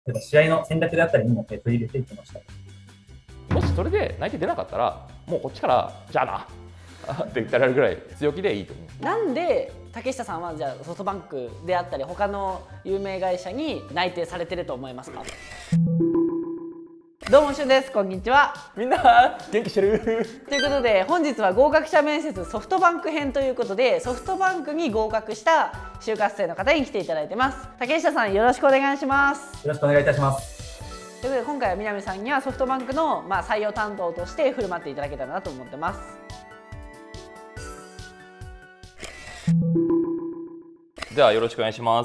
例えば試合の戦略であったりにも取り入れていきました。 もしそれで内定出なかったら、もうこっちからじゃあなって言ってられるぐらい強気でいいと思う。 なんで竹下さんはじゃあソフトバンクであったり他の有名会社に内定されてると思いますか？どうもしゅんです。こんにちは。 みんな元気してるということで本日は合格者面接ソフトバンク編ということで、ソフトバンクに合格した就活生の方に来ていただいてます。竹下さん、よろしくお願いします。 よろしくお願いいたします。 ということで今回は南さんにはソフトバンクの採用担当として振る舞っていただけたらなと思ってます。 ではよろしくお願いします。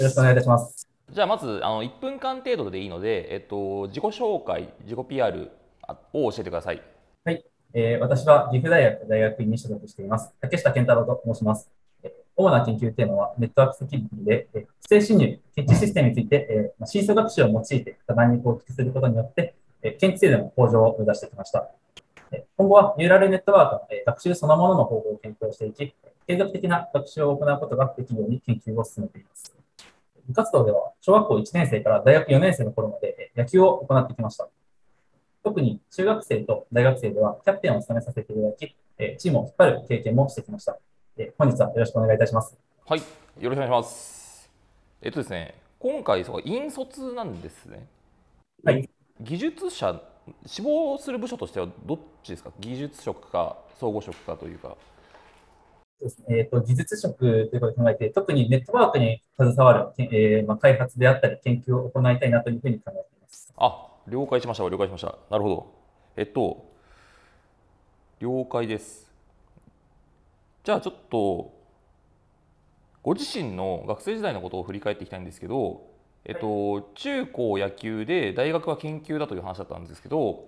よろしくお願いいたします。 じゃあまず1分間程度でいいので、自己紹介、自己 PR を教えてください。 はい、私は岐阜大学大学院に所属しています竹下健太郎と申します。主な研究テーマはネットワークセキュリティで、不正侵入、検知システムについて、深層学習を用いて課題に構築することによって、検知精度の向上を目指してきました。今後はニューラルネットワークの学習そのものの方法を検討していき、継続的な学習を行うことができるように研究を進めています。部活動では小学校1年生から大学4年生の頃まで野球を行ってきました。特に中学生と大学生ではキャプテンを務めさせていただき、チームを引っ張る経験もしてきました。本日はよろしくお願いいたします。 はい、よろしくお願いします。ですね、今回引率なんですね。 はい。 技術者、志望する部署としてはどっちですか？技術職か総合職かというか。 そうですね、技術職ということを考えて、特にネットワークに携わる、開発であったり研究を行いたいなというふうに考えています。 了解しました。了解しました。なるほど。了解です。じゃあちょっとご自身の学生時代のことを振り返っていきたいんですけど、中高野球で大学は研究だという話だったんですけど、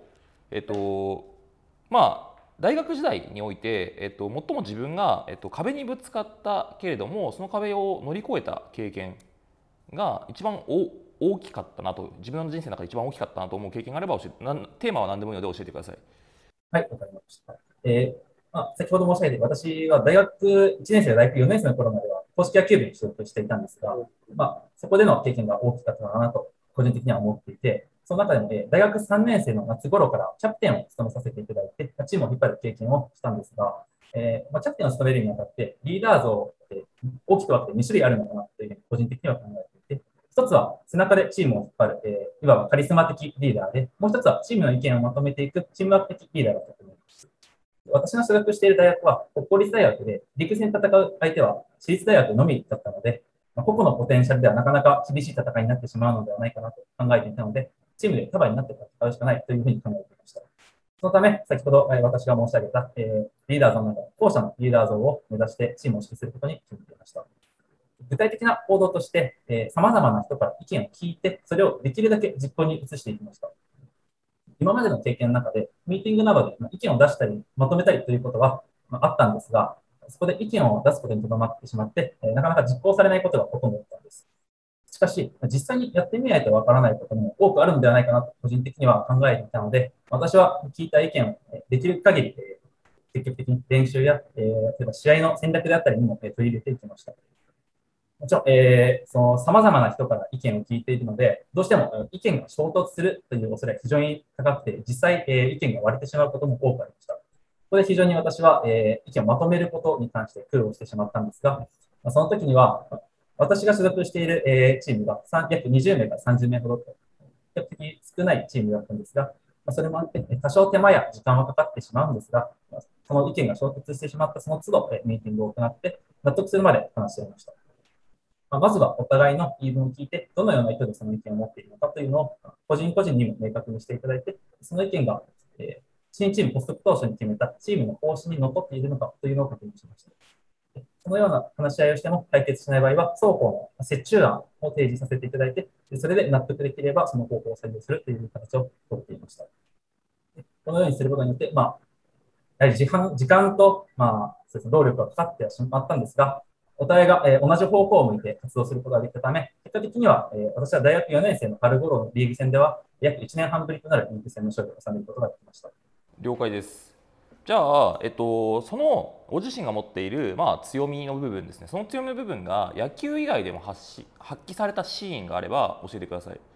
大学時代において、最も自分が、壁にぶつかったけれどもその壁を乗り越えた経験が一番大きかったなと、自分の人生の中で一番大きかったなと思う経験があればテーマは何でもいいので教えてください。 はい、わかりました。先ほど申し上げて、私は大学1年生、大学4年生の頃までは硬式野球部に所属していたんですが、そこでの経験が大きかったかなと、個人的には思っていて、その中でも、大学3年生の夏頃からキャプテンを務めさせていただいて、チームを引っ張る経験をしたんですが、キャプテンを務めるにあたって、リーダー像って大きく分けて2種類あるのかなというふうに個人的には考えていて、一つは背中でチームを引っ張る、いわばカリスマ的リーダーで、もう一つはチームの意見をまとめていくチームワーク的リーダーだったと思います。私の所属している大学は国公立大学で、リーグ戦戦う相手は私立大学のみだったので、個々のポテンシャルではなかなか厳しい戦いになってしまうのではないかなと考えていたので、チームで束になって戦うしかないというふうに考えていました。そのため、先ほど私が申し上げたリーダー像の中で、後者のリーダー像を目指してチームを指揮することに決めていました。具体的な行動として、様々な人から意見を聞いて、それをできるだけ実行に移していきました。今までの経験の中で、ミーティングなどで意見を出したり、まとめたりということはあったんですが、そこで意見を出すことにとどまってしまって、なかなか実行されないことがほとんどだったんです。しかし、実際にやってみないとわからないことも多くあるのではないかなと、個人的には考えていたので、私は聞いた意見をできる限り、積極的に練習や、例えば試合の戦略であったりにも取り入れていきました。もちろん、その様々な人から意見を聞いているので、どうしても意見が衝突するという恐れが非常に高くて、実際、意見が割れてしまうことも多くありました。ここで非常に私は、意見をまとめることに関して苦労してしまったんですが、その時には、私が所属している、チームが約20名から30名ほどと、比較的少ないチームだったんですが、それもあって、多少手間や時間はかかってしまうんですが、その意見が衝突してしまったその都度、ミーティングを行って、納得するまで話し合いました。まずはお互いの言い分を聞いて、どのような意図でその意見を持っているのかというのを、個人個人にも明確にしていただいて、その意見が、新チーム発足当初に決めたチームの方針にのっとっているのかというのを確認しました。そのような話し合いをしても解決しない場合は、双方の折衷案を提示させていただいて、それで納得できればその方法を採用するという形をとっていました。このようにすることによって、やはり時間と、労力がかかってしまったんですが、お互いが同じ方向を向いて活動することができたため、結果的には私は大学4年生の春頃のリーグ戦では、約1年半ぶりとなるリーグ戦の勝利を収めることができました。 了解です。じゃあ、そのご自身が持っている、強みの部分ですね、その強みの部分が野球以外でも発揮されたシーンがあれば教えてください。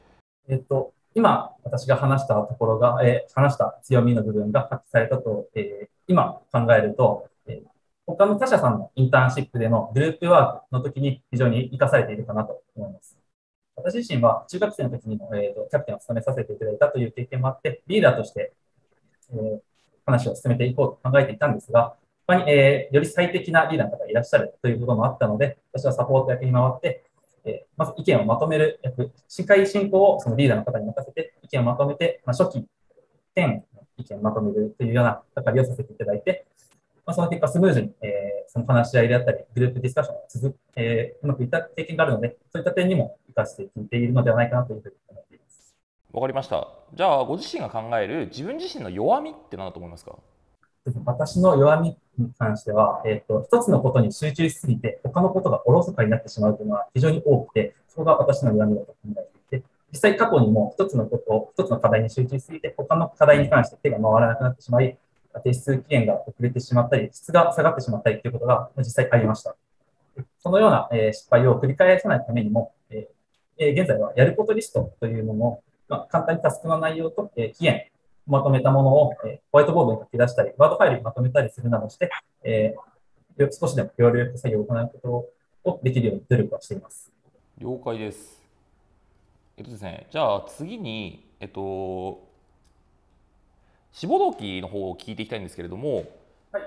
今、私が話したところが、話した強みの部分が発揮されたと、今考えると、他の他社さんのインターンシップでのグループワークの時に非常に活かされているかなと思います。私自身は中学生の時にも、キャプテンを務めさせていただいたという経験もあって、リーダーとして、話を進めていこうと考えていたんですが、他に、より最適なリーダーの方がいらっしゃるということもあったので、私はサポート役に回って、まず意見をまとめる役、司会進行をそのリーダーの方に任せて、意見をまとめて、初期、点、意見をまとめるというような係をさせていただいて、その結果、スムーズに、その話し合いであったり、グループディスカッションがうまくいった経験があるので、そういった点にも活かしていっているのではないかなというふうに思っています。 わかりました。じゃあ、ご自身が考える自分自身の弱みって何だと思いますか？ 私の弱みに関しては、一つのことに集中しすぎて、他のことがおろそかになってしまうというのは非常に多くて、そこが私の弱みだと考えていて、実際過去にも一つのことを、一つの課題に集中しすぎて、他の課題に関して手が回らなくなってしまい、提出期限が遅れてしまったり、質が下がってしまったりということが実際ありました。そのような失敗を繰り返さないためにも、現在はやることリストというものを、簡単にタスクの内容と期限、まとめたものをホワイトボードに書き出したり、ワードファイルにまとめたりするなどして、少しでも協力作業を行うことをできるように努力はしています。 了解です。ですね、じゃあ次に、志望動機の方を聞いていきたいんですけれども、はい、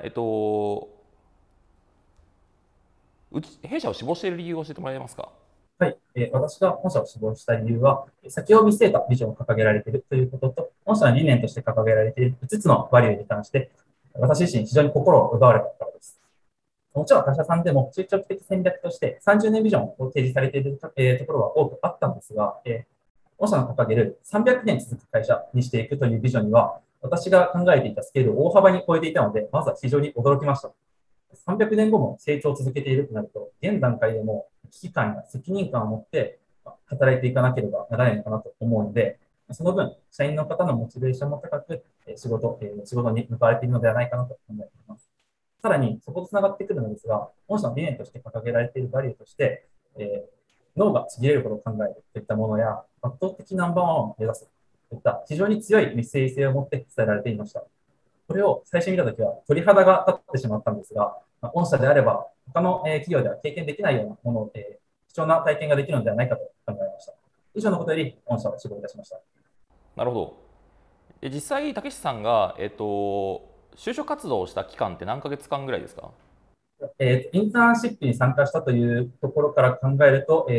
弊社を志望している理由を教えてもらえますか？ はい、私が本社を志望した理由は、先を見据えたビジョンを掲げられているということと、本社の理念として掲げられている5つのバリューに関して、私自身非常に心を奪われたからです。もちろん他社さんでも中長期的戦略として30年ビジョンを提示されている、ところは多くあったんですが、本社の掲げる300年続く会社にしていくというビジョンには、私が考えていたスケールを大幅に超えていたので、まずは非常に驚きました。300年後も成長を続けているとなると、現段階でも危機感や責任感を持って働いていかなければならないのかなと思うので、その分、社員の方のモチベーションも高く、仕事に向かわれているのではないかなと考えています。さらに、そことつながってくるのですが、本社の理念として掲げられているバリューとして、脳がちぎれることを考えるといったものや、圧倒的ナンバーワンを目指すといった非常に強いメッセージ性を持って伝えられていました。これを最初に見たときは鳥肌が立ってしまったんですが、御社であれば他の企業では経験できないようなものを、貴重な体験ができるのではないかと考えました。以上のことより御社を志望いたしました。 なるほど。実際、竹下さんが、就職活動をした期間って何ヶ月間ぐらいですか？ インターンシップに参加したというところから考えると、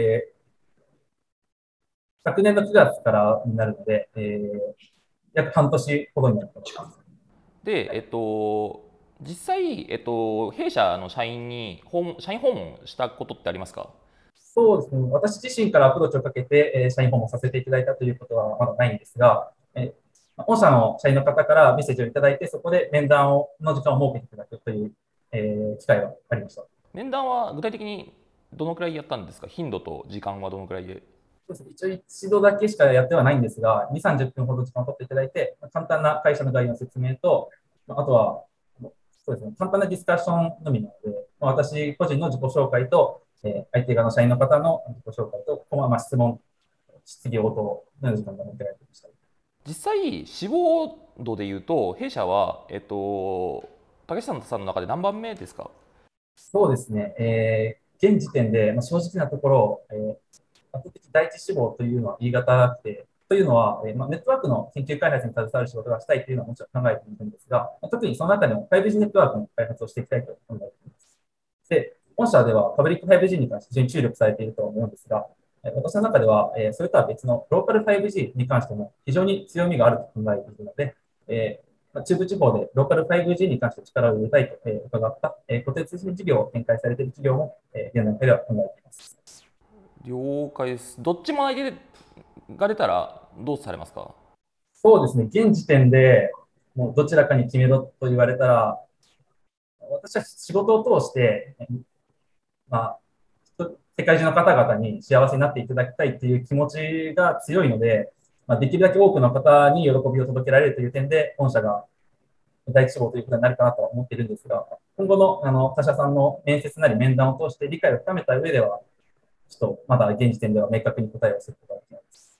昨年の9月からになるので、約半年ほどになると思います。 で、実際、弊社の社員訪問したことってありますか？ そうですね。私自身からアプローチをかけて、社員訪問させていただいたということはまだないんですが、本社の社員の方からメッセージをいただいて、そこで面談の時間を設けていただくという、機会はありました。 面談は具体的にどのくらいやったんですか？頻度と時間はどのくらいで？ そうですね、一応一度だけしかやってはないんですが、2、30分ほど時間を取っていただいて、簡単な会社の概要の説明と、あとは、そうですね、簡単なディスカッションのみなので、私個人の自己紹介と、相手側の社員の方の自己紹介と、質問、質疑応答の時間が設けられていました。 実際、志望度でいうと、弊社は、竹下さんの中で何番目ですか？ そうですね、現時点で、正直なところ、圧倒的第一志望というのは言い難くて、というのは、ネットワークの研究開発に携わる仕事がしたいというのはもちろん考えているんですが、特にその中でも 5G ネットワークの開発をしていきたいと考えています。で、本社ではパブリック 5G に関して非常に注力されていると思うんですが、私の中では、それとは別のローカル 5G に関しても非常に強みがあると考えているので、中部地方でローカル 5G に関して力を入れたいと伺った、固定通信事業を展開されている企業も、現段階では考えています。 了解です。どっちも相手が出たらどうされますか？ そうですね、現時点でもうどちらかに決めろと言われたら、私は仕事を通して、世界中の方々に幸せになっていただきたいという気持ちが強いので、できるだけ多くの方に喜びを届けられるという点で、本社が第一志望ということになるかなと思っているんですが、今後の他社さんの面接なり面談を通して理解を深めた上では、ちょっとまだ現時点では明確に答えをすることができないです。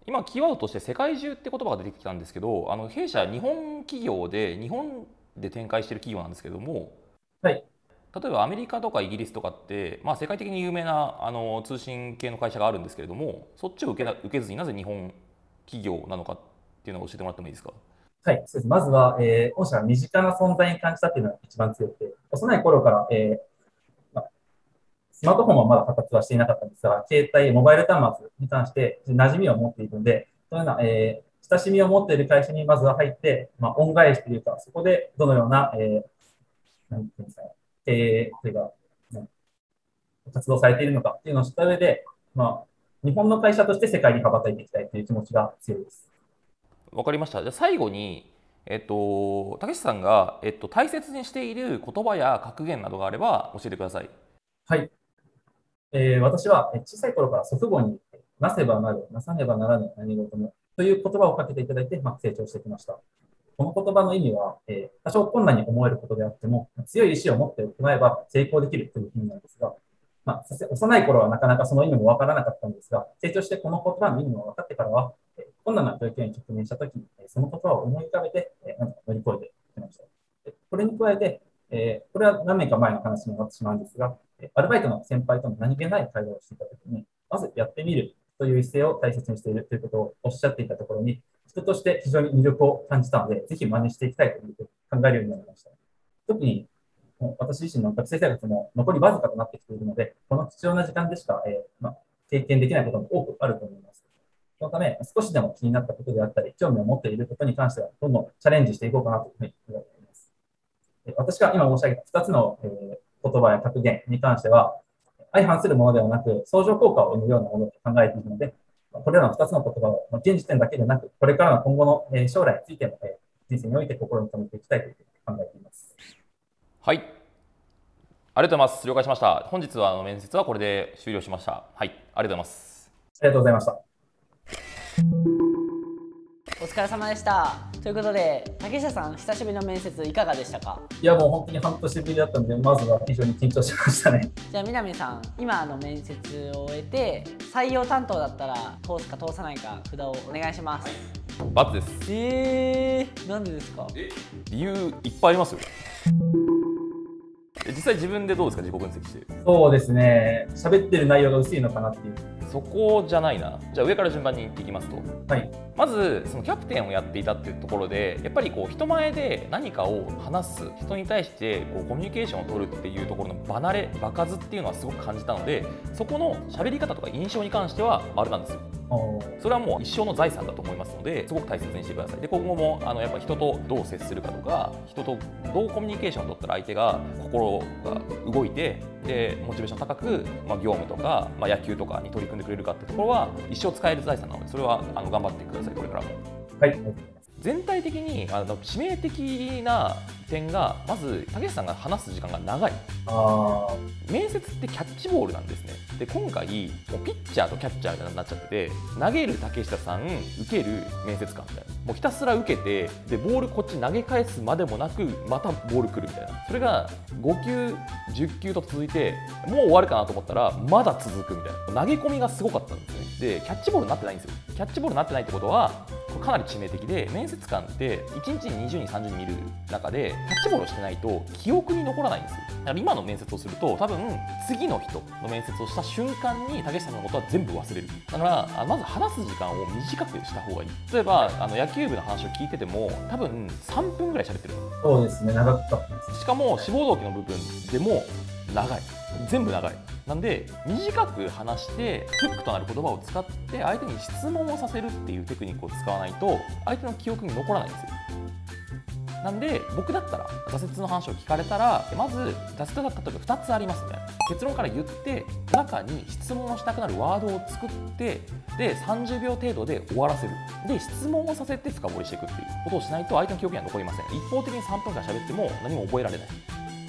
今キーワードとして世界中って言葉が出てきたんですけど、弊社日本企業で日本で展開している企業なんですけども、 はい。 例えばアメリカとかイギリスとかって、世界的に有名な通信系の会社があるんですけれども、そっちを受けずになぜ日本企業なのかっていうのを教えてもらってもいいですか？ はい、そうです。まずは、御社が身近な存在に感じたっていうのが一番強くて、幼い頃から、まあスマートフォンはまだ発達はしていなかったんですが、携帯、モバイル端末に関して馴染みを持っているので、そういうような、親しみを持っている会社にまずは入って、恩返しというか、そこでどのような、なんていうんですかね、経営というか、活動されているのかっていうのを知った上で、日本の会社として世界に羽ばたいていきたいという気持ちが強いです。 わかりました。じゃあ最後に、竹下さんが、大切にしている言葉や格言などがあれば教えてください。 はい。私は小さい頃から祖父母になせばなる、なさねばならぬ何事もという言葉をかけていただいて、成長してきました。この言葉の意味は、多少困難に思えることであっても、強い意志を持っておえば成功できるという意味なんですが、幼い頃はなかなかその意味もわからなかったんですが、成長してこの言葉の意味も分かってからは、困難な状況に直面したときに、その言葉を思い浮かべて、なんとか乗り越えてきました。これに加えて、これは何年か前の話になってしまうんですが、アルバイトの先輩との何気ない会話をしていたときに、まずやってみるという姿勢を大切にしているということをおっしゃっていたところに、人として非常に魅力を感じたので、ぜひ真似していきたいというふうに考えるようになりました。特に私自身の学生生活も残りわずかとなってきているので、この貴重な時間でしか、経験できないことも多くあると思います。そのため、少しでも気になったことであったり、興味を持っていることに関しては、どんどんチャレンジしていこうかなというふうに思っています。私が今申し上げた2つの、言葉や格言に関しては、相反するものではなく、相乗効果を生むようなものと考えているので、これらの2つの言葉を現時点だけでなく、これからの今後の将来についても、人生において心に留めていきたいというふうに考えています。 はい。ありがとうございます。了解しました。本日は面接はこれで終了しました。はい。ありがとうございます。 ありがとうございました。 お疲れ様でした。ということで、竹下さん、久しぶりの面接いかがでしたか？ いや、もう本当に半年ぶりだったので、まずは非常に緊張しましたね。 じゃあ南さん、今面接を終えて採用担当だったら通すか通さないか札をお願いします。 ×です。 なんでですか？ 理由いっぱいありますよ。実際自分でどうですか、自己分析して。 そうですね、喋ってる内容が薄いのかなっていう。 そこじゃないな。じゃあ上から順番に言っていきますと、 はい、 まずそのキャプテンをやっていたっていうところで、やっぱり人前で何かを話す、人に対してコミュニケーションを取るっていうところの場数っていうのはすごく感じたので、そこの喋り方とか印象に関しては丸なんですよ。それはもう一生の財産だと思いますので、すごく大切にしてください。で、今後もやっぱ人とどう接するかとか、人とどうコミュニケーションを取ったら相手が心が動いて、でモチベーション高く、業務とか、野球とかに取り組んでくれるかってところは一生使える財産なので、それは頑張ってください、これからも。 はい。 全体的に致命的な点が、まず竹下さんが話す時間が長い。面接ってキャッチボールなんですね。で、今回もうピッチャーとキャッチャーみたいになっちゃってて、投げる竹下さん、受ける面接官みたいな、もうひたすら受けて、でボールこっち投げ返すまでもなくまたボール来るみたいな、それが5球10球と続いて、もう終わるかなと思ったらまだ続くみたいな、投げ込みがすごかったんですね。でキャッチボールになってないんですよ。キャッチボールになってないってことはこれかなり致命的で、面接官って1日に20人30人見る中でキャッチボールをしてないと記憶に残らないんですよ。だから今の面接をすると、多分次の人の面接をした瞬間に竹下さんのことは全部忘れる。だからまず話す時間を短くした方がいい。例えば野球部の話を聞いてても多分3分ぐらい喋ってる。 そうですね、長かったです。 しかも志望動機の部分でも長い、全部長い。なんで短く話してフックとなる言葉を使って相手に質問をさせるっていうテクニックを使わないと相手の記憶に残らないんですよ。なんで僕だったら挫折の話を聞かれたら、まず挫折だった時2つありますみたいな結論から言って、中に質問をしたくなるワードを作って、で30秒程度で終わらせる。で質問をさせて深掘りしていくっていうことをしないと相手の記憶には残りません。一方的に3分間喋っても何も覚えられない。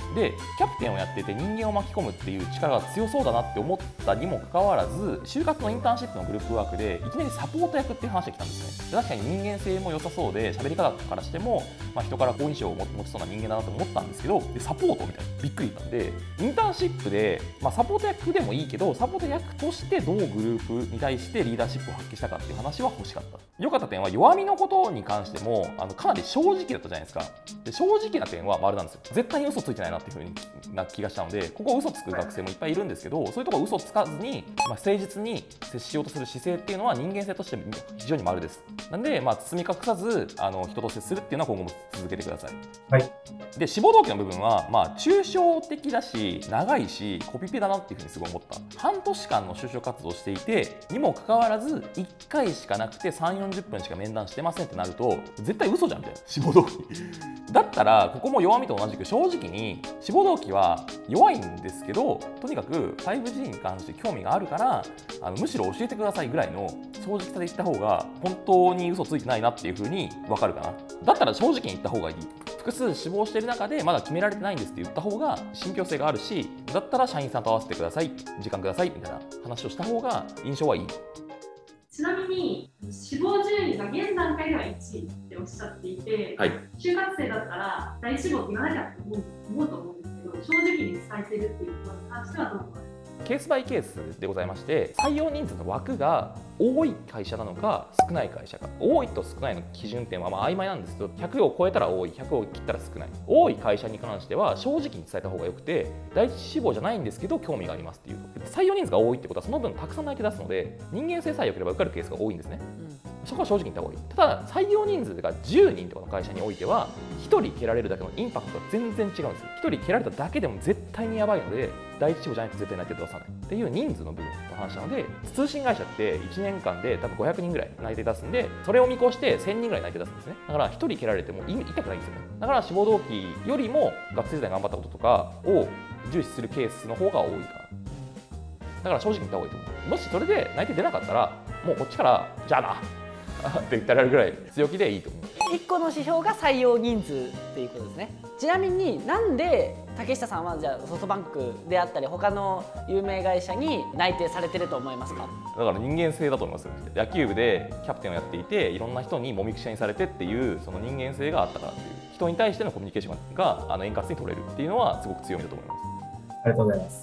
でキャプテンをやってて人間を巻き込むっていう力が強そうだなって思ったにもかかわらず、就活のインターンシップのグループワークでいきなりサポート役っていう話が来たんですね。で確かに人間性も良さそうで、喋り方からしても、人から好印象を持ちそうな人間だなと思ったんですけど、でサポートみたいなびっくりしたんで、インターンシップで、サポート役でもいいけど、サポート役としてどうグループに対してリーダーシップを発揮したかっていう話は欲しかった。良かった点は弱みのことに関してもかなり正直だったじゃないですか。で正直な点は丸なんですよ。絶対に嘘ついてないなっていう風な気がしたので、ここ嘘つく学生もいっぱいいるんですけど、そういうところ嘘つかずに、誠実に接しようとする姿勢っていうのは人間性として非常に丸です。なんで、包み隠さず人と接するっていうのは今後も続けてください。 はい。 で志望動機の部分は、抽象的だし長いしコピペだなっていうふうにすごい思った。半年間の就職活動をしていてにもかかわらず1回しかなくて3、40分しか面談してませんってなると絶対嘘じゃんみたいな。志望動機だったらここも弱みと同じく正直に志望動機は弱いんですけど、とにかく 5G に関して興味があるからむしろ教えてくださいぐらいの正直さで言った方が本当に嘘ついてないなっていうふうに分かるかな。だったら正直に言った方がいい。複数志望している中でまだ決められてないんですって言った方が信憑性があるし、だったら社員さんと合わせてください、時間くださいみたいな話をした方が印象はいい。 ちなみに志望順位が現段階では1位っておっしゃっていて、就活生だったら大志望って言わなきゃって思うと思うんですけど、正直に伝えてるっていうことに関してはどう思われますか？ ケースバイケースでございまして、採用人数の枠が多い会社なのか少ない会社か、多いと少ないの基準点は曖昧なんですけど、100を超えたら多い、100を切ったら少ない。多い会社に関しては正直に伝えた方がよくて、第一志望じゃないんですけど興味がありますっていうと、採用人数が多いってことはその分たくさん内定出すので人間性さえ良ければ受かるケースが多いんですね。そこは正直に言った方がいい。ただ採用人数が10人とかの会社においては1人蹴られるだけのインパクトが全然違うんですよ。1人蹴られただけでも絶対にやばいので、第一志望じゃないと絶対内定出さないっていう人数の部分の話なので、通信会社って1年間で多分500人ぐらい内定出すんで、それを見越して1000人ぐらい内定出すんですね。だから1人蹴られても痛くないんですよね。だから志望動機よりも学生時代頑張ったこととかを重視するケースの方が多いかな。だから正直に言った方がいいと思う。もしそれで内定出なかったらもうこっちからじゃあなって言ってられるぐらい強気でいいと思う。 1個の指標が採用人数っていうことですね。ちなみになんで竹下さんはじゃあソフトバンクであったり他の有名会社に内定されてると思いますか？ だから人間性だと思いますよ。野球部でキャプテンをやっていていろんな人にもみくちゃにされてっていうその人間性があったからっていう、人に対してのコミュニケーションが円滑に取れるっていうのはすごく強みだと思います。 ありがとうございます。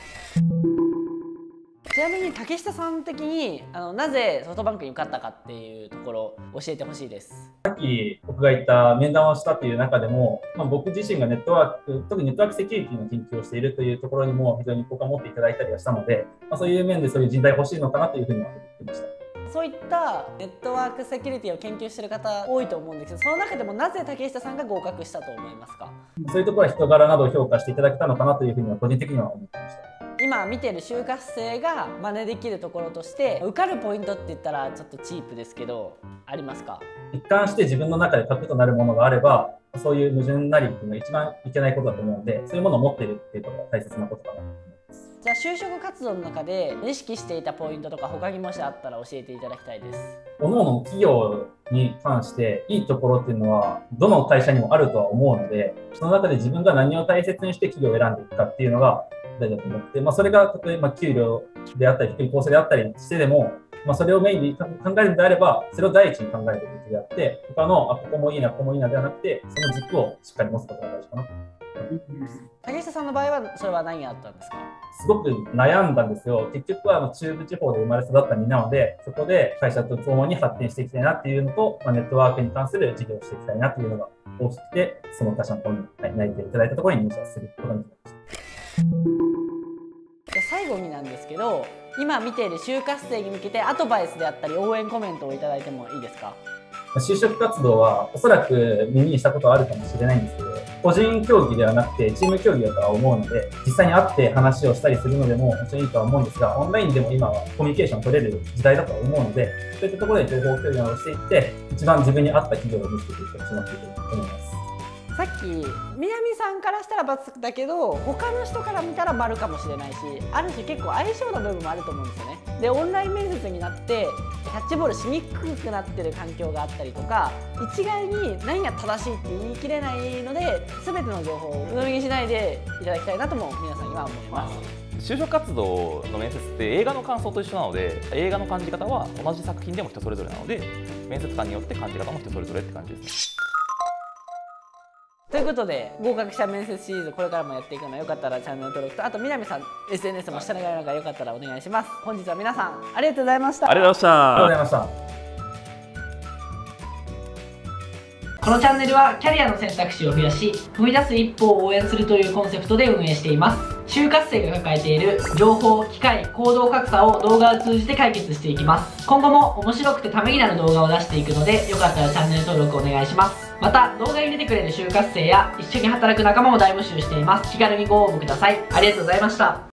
ちなみに竹下さん的になぜソフトバンクに受かったかっていうところ教えてほしいです。 さっき僕が言った面談をしたという中でも、僕自身がネットワーク、特にネットワークセキュリティの研究をしているというところにも非常に好感を持っていただいたりはしたので、そういう面でそういう人材欲しいのかなというふうには思っていました。 そういったネットワークセキュリティを研究している方多いと思うんですけど、その中でもなぜ竹下さんが合格したと思いますか？ そういうところは人柄などを評価していただけたのかなというふうには個人的には思っていました。 今見てる就活生が真似できるところとして受かるポイントって言ったらちょっとチープですけどありますか？一貫して自分の中で核となるものがあれば、そういう矛盾なりっていうのが一番いけないことだと思うので、そういうものを持っているっていうことが大切なことかなと思います。 じゃあ就職活動の中で意識していたポイントとか他にもしあったら教えていただきたいです。 各々企業に関していいところっていうのはどの会社にもあるとは思うので、その中で自分が何を大切にして企業を選んでいくかっていうのが大事だと思って、それが例えば給料であったり福利厚生であったりしてでも、それをメインに考えるのであればそれを第一に考えるべきであって、他のここもいいなここもいいなではなくて、その軸をしっかり持つことが大事かなと。 竹下さんの場合はそれは何があったんですか？ すごく悩んだんですよ。結局は中部地方で生まれ育った身なので、そこで会社と共に発展していきたいなっていうのと、ネットワークに関する事業をしていきたいなっていうのが大きくて、その会社の方に内定いただいたところに入社することになりました。 じゃあ最後になんですけど、今見ている就活生に向けてアドバイスであったり応援コメントをいただいてもいいですか？ 就職活動はおそらく耳にしたことはあるかもしれないんですけど、個人競技ではなくてチーム競技だとは思うので、実際に会って話をしたりするのでももちろんいいとは思うんですが、オンラインでも今はコミュニケーションを取れる時代だとは思うので、そういったところで情報共有をしていって、一番自分に合った企業を見つけていってほしいなというふうに思います。 さっき南さんからしたら×だけど他の人から見たら丸かもしれないし、ある種結構相性の部分もあると思うんですよね。でオンライン面接になってキャッチボールしにくくなってる環境があったりとか、一概に何が正しいって言い切れないので全ての情報を鵜呑みにしないでいただきたいなとも皆さんには思います。 就職活動の面接って映画の感想と一緒なので、映画の感じ方は同じ作品でも人それぞれなので、面接官によって感じ方も人それぞれって感じです。 ということで合格者面接シリーズこれからもやっていくので、よかったらチャンネル登録と、あと南さん SNS も下の概要欄からよかったらお願いします。本日は皆さんありがとうございました。 ありがとうございました。 ありがとうございました。 このチャンネルはキャリアの選択肢を増やし踏み出す一歩を応援するというコンセプトで運営しています。就活生が抱えている情報、機会、行動格差を動画を通じて解決していきます。今後も面白くてためになる動画を出していくので、よかったらチャンネル登録お願いします。また動画に出てくれる就活生や一緒に働く仲間も大募集しています。気軽にご応募ください。ありがとうございました。